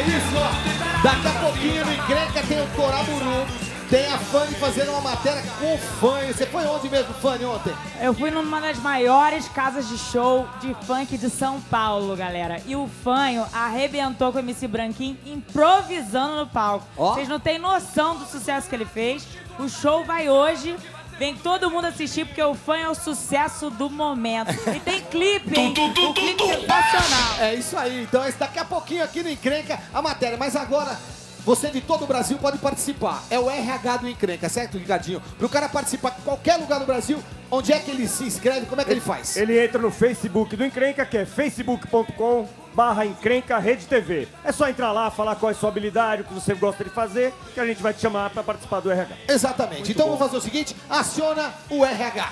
isso, ó. Daqui a pouquinho no Encrenca tem o Coraburu. Tem a Fanny fazendo uma matéria com o Fanny. Você foi onde mesmo, Fanny, ontem? Eu fui numa das maiores casas de show de funk de São Paulo, galera. E o Fanho arrebentou com o MC Branquinho, improvisando no palco. Vocês não têm noção do sucesso que ele fez. O show vai hoje. Vem todo mundo assistir, porque o Fanho é o sucesso do momento. E tem clipe, hein? O clipe é sensacional. É isso aí. Então, daqui a pouquinho aqui no Encrenca a matéria. Mas agora... Você de todo o Brasil pode participar. É o RH do Encrenca, certo, Ricardinho? Para o cara participar de qualquer lugar do Brasil, onde é que ele se inscreve? Como é que ele faz? Ele entra no Facebook do Encrenca, que é facebook.com/Encrenca Rede TV. É só entrar lá, falar qual é a sua habilidade, o que você gosta de fazer, que a gente vai te chamar para participar do RH. Exatamente. Muito então bom. vamos fazer o seguinte, aciona o RH.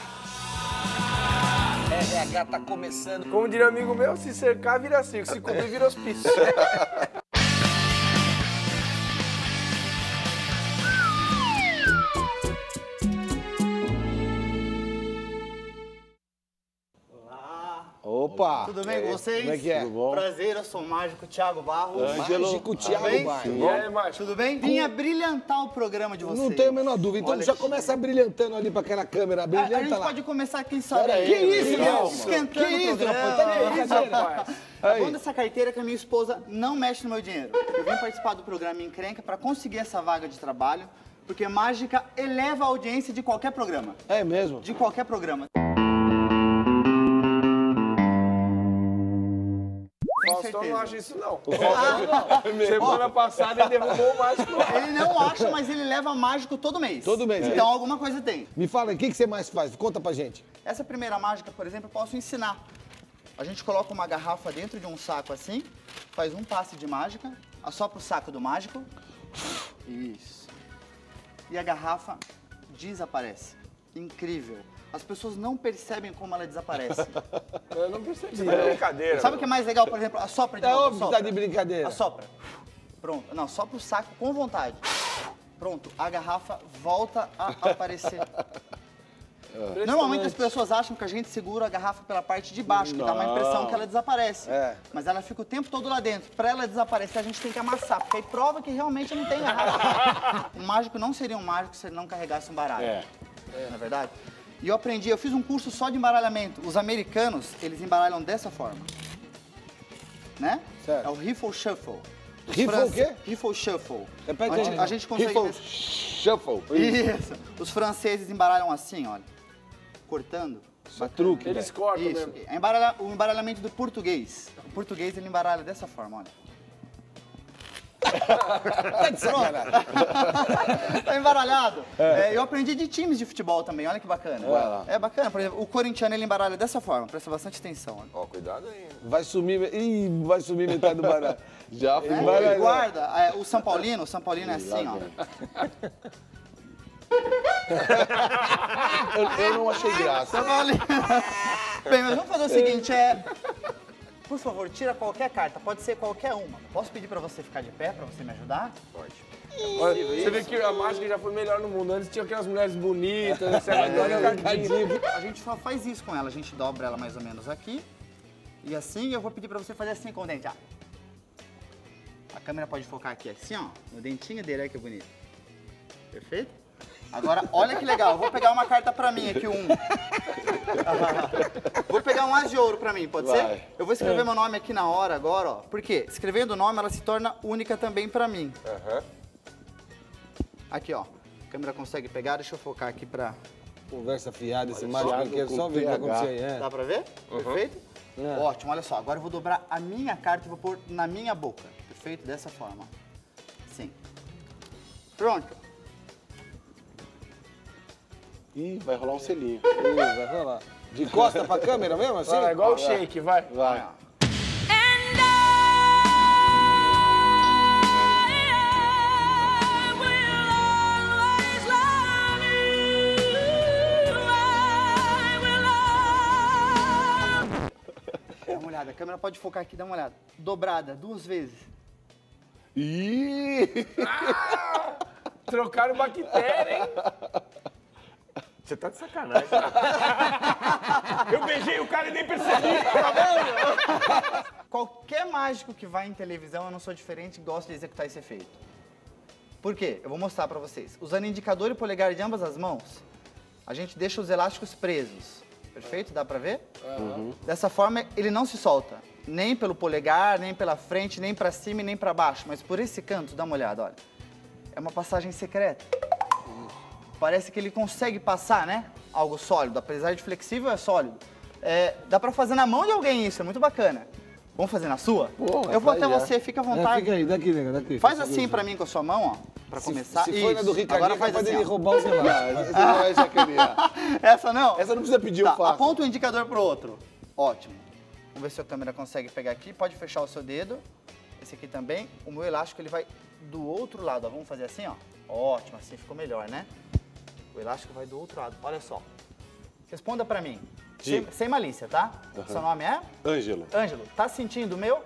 RH tá começando. Como diria um amigo meu, se cercar vira circo, se cobrir vira hospício. Opa! Tudo bem com vocês? Como é que é? Tudo bom? Prazer, eu sou o Mágico Thiago Barros. Mágico Thiago Barros. E aí, Mágico? Tudo bem? Vim a brilhantar o programa de vocês. Não tenho a menor dúvida. Então Olha já que começa brilhantando ali pra aquela câmera. Brilhanta a gente lá. pode começar, quem sabe. Pera aí, que isso, calma. meu? Esquentando Que o isso, programa. rapaz? Tá nem aí, rapaz. É bom dessa carteira que a minha esposa não mexe no meu dinheiro. Eu vim participar do programa Encrenca pra conseguir essa vaga de trabalho, porque mágica eleva a audiência de qualquer programa. É mesmo? De qualquer programa. Faustão não acha isso, não. Semana passada ele derrubou o Mágico. Ele não acha, mas ele leva mágico todo mês. Todo mês. Então alguma coisa tem. Me fala, o que você mais faz? Conta pra gente. Essa primeira mágica, por exemplo, eu posso ensinar. A gente coloca uma garrafa dentro de um saco assim, faz um passe de mágica, assopra o saco do mágico. Isso. E a garrafa desaparece. Incrível. As pessoas não percebem como ela desaparece. Eu não percebi. É brincadeira. Sabe o que é mais legal, por exemplo? Assopra de É novo. óbvio que tá de brincadeira. Assopra. Pronto. Não, sopra o saco com vontade. Pronto. A garrafa volta a aparecer. Normalmente as pessoas acham que a gente segura a garrafa pela parte de baixo, que dá uma impressão que ela desaparece. É. Mas ela fica o tempo todo lá dentro. Para ela desaparecer, a gente tem que amassar, porque aí prova que realmente não tem garrafa. Um mágico não seria um mágico se ele não carregasse um baralho. Não é verdade? E eu aprendi, eu fiz um curso só de embaralhamento. Os americanos, eles embaralham dessa forma. Né? Certo. É o riffle shuffle. Os Riffle o quê? Riffle shuffle. Repete aí. A gente consegue... Riffle shuffle. Isso. Os franceses embaralham assim, olha. Cortando. Isso é truque. Eles cortam Isso. mesmo. O embaralhamento do português. O português, ele embaralha dessa forma, olha. Tá de sacanagem. Tá embaralhado. Eu aprendi de times de futebol também, olha que bacana. É bacana, por exemplo, o corintiano, ele embaralha dessa forma, presta bastante atenção. Olha. Ó, cuidado aí. Vai sumir. Ih, vai sumir metade do baralho. Já foi. Ele guarda. O São Paulino é assim, ó. Eu não achei graça. São Paulino. Bem, mas vamos fazer o seguinte, por favor, tira qualquer carta, pode ser qualquer uma. Posso pedir pra você ficar de pé, pra você me ajudar? Pode. Olha, você vê que a mágica já foi melhor no mundo. Antes tinha aquelas mulheres bonitas, agora é Ricardinho. A gente só faz isso com ela, a gente dobra ela mais ou menos aqui. E assim, eu vou pedir pra você fazer assim com o dente, ó. A câmera pode focar aqui assim, ó, no dentinho dele, olha que bonito. Perfeito? Agora, olha que legal, eu vou pegar uma carta pra mim aqui, Vou pegar um as de ouro pra mim, pode ser? Eu vou escrever meu nome aqui na hora agora, ó. Por quê? Escrevendo o nome, ela se torna única também pra mim. Aqui, ó. A câmera consegue pegar, deixa eu focar aqui pra... Conversa fiada, esse mágico aqui, é só ver o que aconteceu aí. Dá pra ver? Perfeito? Ótimo, olha só, agora eu vou dobrar a minha carta e vou pôr na minha boca. Perfeito? Dessa forma. Sim. Pronto. Ih, vai rolar um selinho. Ih, vai rolar. De costa pra câmera mesmo, assim? É igual o shake, vai. Vai. Dá uma olhada, a câmera pode focar aqui, dá uma olhada. Dobrada, 2 vezes. Ih! Trocaram bactéria, hein? Você tá de sacanagem. Eu beijei o cara e nem percebi. qualquer mágico que vai em televisão, eu não sou diferente, gosto de executar esse efeito. Por quê? Eu vou mostrar pra vocês. Usando indicador e polegar de ambas as mãos, a gente deixa os elásticos presos. Perfeito? Dá pra ver? Dessa forma, ele não se solta. Nem pelo polegar, nem pela frente, nem pra cima e nem pra baixo. Mas por esse canto, dá uma olhada, olha. É uma passagem secreta. Parece que ele consegue passar, né? Algo sólido. Apesar de flexível, é sólido. Dá pra fazer na mão de alguém isso, é muito bacana. Vamos fazer na sua? Eu vou até você, fica à vontade. Fica aí, daqui, nega, daqui. Faz assim pra mim com a sua mão, ó. Pra começar. Se for na do Ricardinho, agora faz assim, ele roubar os elásticos. Essa não é jacareia. Essa não? Essa não precisa pedir, eu faço. Aponta o indicador pro outro. Ótimo. Vamos ver se a câmera consegue pegar aqui. Pode fechar o seu dedo. Esse aqui também. O meu elástico, ele vai do outro lado. Ó, vamos fazer assim, ó. Ótimo, assim ficou melhor, né? O elástico vai do outro lado. Olha só. Responda pra mim. Sem malícia, tá? Seu nome é? Ângelo. Ângelo. Tá sentindo o meu?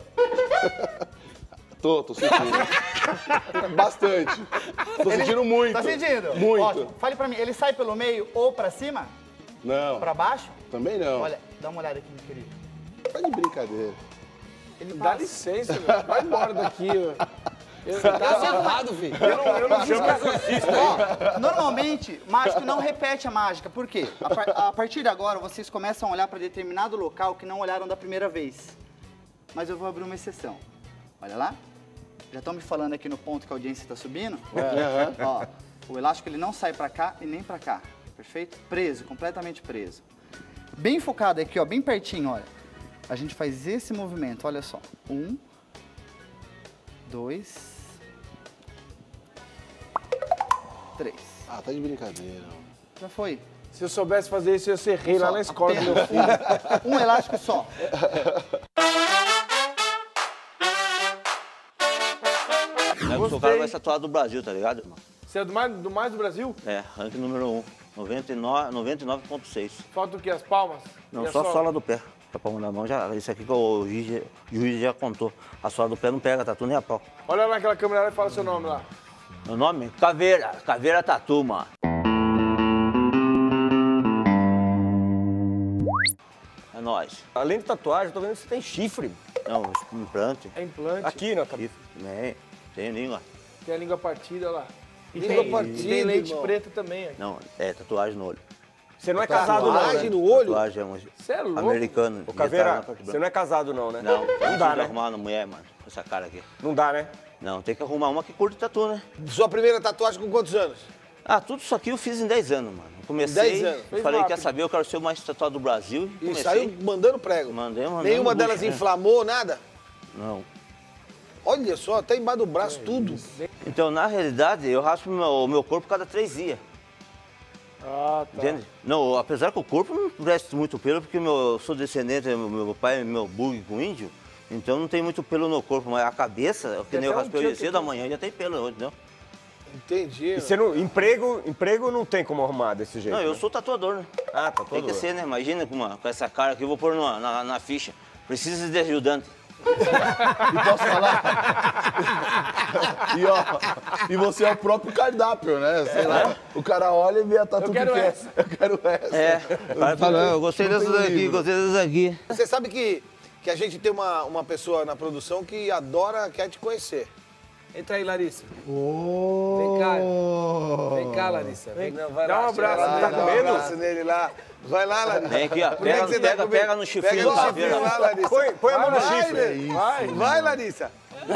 Tô sentindo. Bastante. Tô sentindo muito. Tá sentindo? Muito. Ótimo. Fale pra mim, ele sai pelo meio ou pra cima? Não. Pra baixo? Também não. Olha, dá uma olhada aqui, meu querido. Tá de brincadeira. Ele Dá passa. licença, meu. Vai embora daqui, ó. Tá errado, filho. Eu não chamo Ó, normalmente, mágico não repete a mágica. Por quê? A partir de agora, vocês começam a olhar para determinado local que não olharam da primeira vez. Mas eu vou abrir uma exceção. Olha lá. Já estão me falando aqui no ponto que a audiência está subindo. Ó, o elástico ele não sai para cá e nem para cá. Perfeito? Preso, completamente preso. Bem focado aqui, ó, bem pertinho, olha. A gente faz esse movimento, olha só. 1, 2, 3. Ah, tá de brincadeira. Já foi. Se eu soubesse fazer isso, eu ia ser rei lá na escola do meu filho. Um elástico só. Eu sou o cara mais tatuado do Brasil, tá ligado, irmão? Você é do mais do Brasil? É, ranking número 1. 99,6. Falta o quê? As palmas? Não, E a só a sola? sola do pé. A palma da mão, já, isso aqui que o juiz já contou. A sola do pé não pega tatu nem a pau. Olha lá naquela câmera lá e fala seu nome lá. Meu nome? Caveira. Caveira Tatu, mano. É nóis. Além de tatuagem, eu tô vendo que você tem chifre. Não, implante. É implante. Aqui na cabeça. Chifre. Tem língua. Tem a língua partida, olha lá. E Língua tem, partida, tem leite irmão. preta também. Aqui. Não, é tatuagem no olho. Você não é casado, não, Tatuagem né? no olho? Tatuagem é um Você é louco. americano. Ô, Caveira, na parte você branca. não é casado, não, né? Não, Não dá, né? arrumar uma mulher, mano, com essa cara aqui. Não dá, né? Não, tem que arrumar uma que curte tatu, né? Sua primeira tatuagem com quantos anos? Ah, tudo isso aqui eu fiz em 10 anos, mano. Comecei, 10 anos. Fez falei, rápido. quer saber, eu quero ser o mais tatuado do Brasil. E Comecei. saiu mandando prego. Mandei. Nenhuma no delas bucho, né? inflamou, nada? Não. Olha só, até embaixo do braço, tudo. Então, na realidade, eu raspo o meu corpo cada 3 dias. Ah, tá. Entende? Não, apesar que o corpo não presta muito pelo, porque eu sou descendente, meu pai é meu bug com índio, então não tem muito pelo no corpo, mas a cabeça, que nem eu até um raspei dia hoje que cedo da manhã, já tem pelo, entendeu? Entendi. E você não, emprego não tem como arrumar desse jeito, Não, eu né? sou tatuador, né? Ah, tá Tem todo. que ser, né? Imagina com essa cara aqui, eu vou pôr na ficha. Precisa de ajudante. E posso falar? E ó, e você é o próprio cardápio, né? Sei lá, o cara olha e vê a tatu que quero quer. essa. Eu quero essa. É, eu gostei não dessa tem daqui, livro. gostei dessa daqui. Você sabe que a gente tem uma pessoa na produção que adora, quer te conhecer. Entra aí, Larissa. Vem cá. Vem cá, Larissa. Vem. Não, vai Dá lá. um abraço Vai nele. lá, dá um abraço nele lá. Vai lá, Larissa. Vem aqui, ó. Por que que você tá com medo? Pega no chifrinho Pega do no caveira. chifrinho lá, Larissa. Põe a mão no Vai, chifre. Larissa. Vai. Vai, Larissa.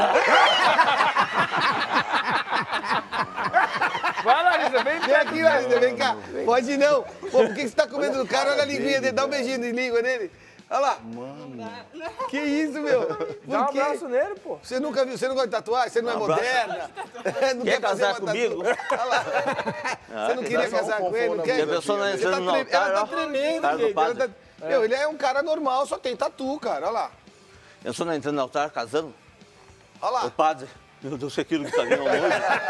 Vai, Larissa, vem Vem aqui, Larissa, vem cá. Pode não. Pô, por que você tá com medo do cara? Olha a linguinha dele, dá um beijinho de língua nele. Olha lá. Mano. Que isso, meu? Dá um Por quê? abraço nele, pô. Você nunca viu, você não gosta de tatuagem? Você não é abraço. moderna? Não Quer fazer casar uma comigo? Olha lá. Você não queria casar com ele? Não quer? Já pensou na Ele entrando no tá altar, ela ó. tá tremendo, Cara do gente. Ela padre. tá... Meu, ele é um cara normal, só tem tatu, cara. Olha lá. Eu sou entrando no altar, casando. Olha O lá. padre, meu Deus, aquilo que tá vindo hoje.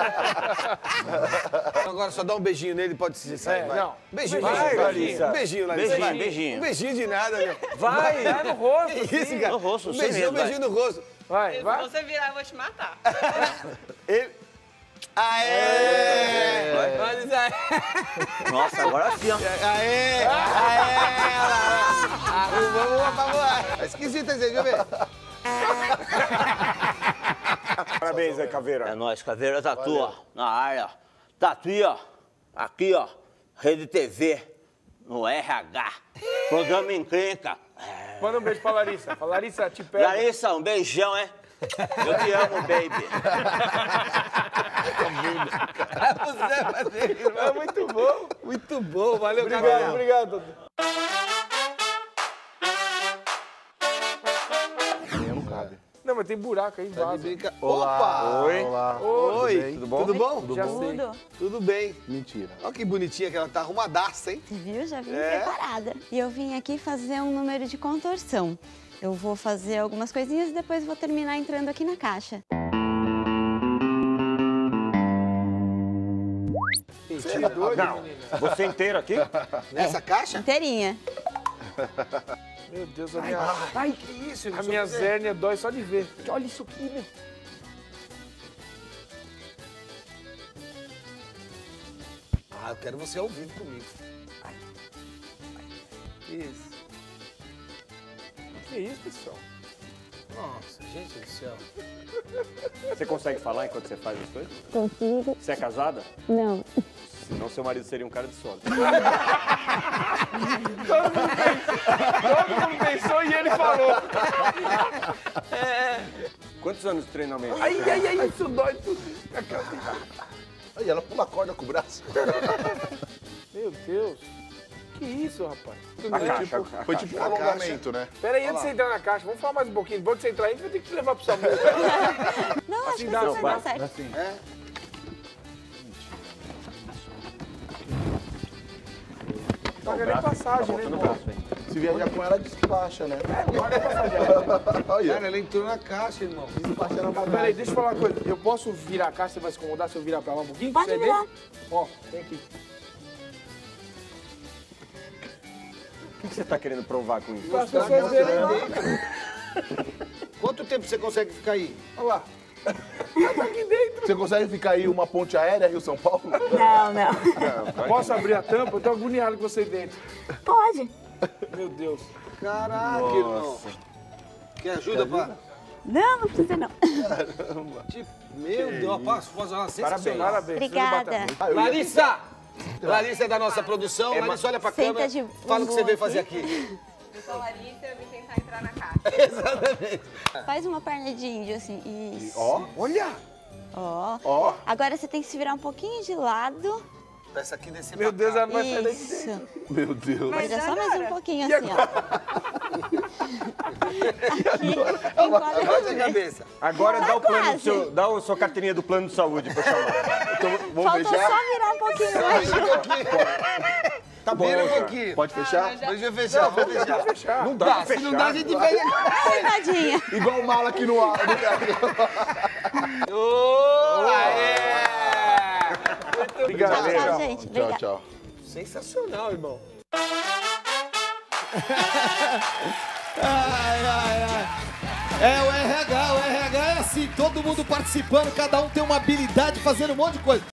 Agora só dá um beijinho nele, pode se sair. Vai. não. Beijinho, Vai, beijinho, Larissa. Um beijinho, Larissa. Beijinho, vai. beijinho. Um beijinho de nada, meu. Vai! Vai no rosto. Que isso, cara? No rosto, um sem beijinho, medo, um beijinho no rosto. Vai, Se vai. você virar, eu vou te matar. Ele... Aê! Vai dizer. Nossa, agora sim, ó. Aê! Aê! Vamos lá. Tá esquisito esse aí, deixa eu ver. Parabéns aí, Caveira. É nóis, Caveira Tatu, ó, na área. Tatuí, ó, aqui, ó, Rede TV, no RH. Programa Encrenca. Manda um beijo pra Larissa. Fala, Larissa, te pego. Larissa, um beijão, hein? Eu te amo, baby. É muito bom. Muito bom, valeu, Obrigado, obrigado. Não cabe. Não, mas tem buraco aí, vaza. Opa! Oi. Olá. Oi, Tudo bom? Tudo bom? Já sei. Tudo bem. Mentira. Olha que bonitinha que ela tá arrumadaça, hein? Viu? Já vim preparada. E eu vim aqui fazer um número de contorção. Eu vou fazer algumas coisinhas e depois vou terminar entrando aqui na caixa. Não, você inteiro aqui? Nessa caixa? Inteirinha. Meu Deus, a minha... Ai, que isso? A minha hérnia dói só de ver. Olha isso aqui, meu. Ah, eu quero você ao vivo comigo. Isso. Que isso, pessoal? Nossa, gente do céu. Você consegue falar enquanto você faz as coisas? Consigo? Você é casada? Não. Senão seu marido seria um cara de sorte. Todo mundo pensou e ele falou. Quantos anos de treinamento? Ai, isso dói tudo. Aí ela pula a corda com o braço. Meu Deus. Que isso, rapaz? A caixa. Foi tipo um alongamento, né? Pera aí, antes de você entrar na caixa, vamos falar mais um pouquinho. Depois de você entrar aí, a gente vai ter que te levar pro SAMU. Não, Assim acho que dá, assim vai. vai dar certo. Assim. Paga nem passagem, né, irmão? Se viajar com ela, despacha, né? Paga passagem. Olha. Cara, ela entrou na caixa, irmão. Despacha na Pera aí, deixa eu falar uma coisa. Eu posso virar a caixa, você vai se incomodar se eu virar pra lá um pouquinho? Pode Você é virar. dentro? Ó, tem aqui. O que você tá querendo provar com isso? Para as pessoas verem lá. Quanto tempo você consegue ficar aí? Olha lá. Você consegue ficar aí uma ponte aérea, Rio-São Paulo? Não, não. Posso abrir a tampa? Eu tô agoniado com você dentro. Pode. Meu Deus. Caraca, irmão. Quer ajuda, pá? Não, não precisa não. Meu Deus, posso fazer uma sensacional. Parabéns. Obrigada. Larissa! Larissa é da nossa produção. Larissa, olha pra Senta câmera. de Fala o que você bumbum veio fazer aqui. aqui. Eu sou a Larissa, eu vim tentar entrar na caixa. Exatamente. Faz uma perna de índio assim. Isso. Ó. Olha! Ó. Ó. Agora você tem que se virar um pouquinho de lado. Pra essa aqui descer Meu pra Deus, cá. ela não vai sair daqui. Isso. Meu Deus. Mas é só mais um pouquinho assim, ó. Aqui. Baixa a cabeça. Agora dá o plano quase. do seu, dá a sua carteirinha do plano de saúde pra chamar. Então, vamos Falta fechar? só virar um pouquinho mais. Tá bom, vira um pouquinho. Pode fechar? Deixa eu fechar, vou fechar. Não dá pra Se fechar. não dá, a gente vem. Sentadinha. Igual o mala aqui no ar. Ô, aê! Obrigado. Tchau, tchau, gente. Tchau, Obrigada. tchau. Sensacional, irmão. Ai, ai, ai. É, o RH é assim, todo mundo participando, cada um tem uma habilidade fazendo um monte de coisa.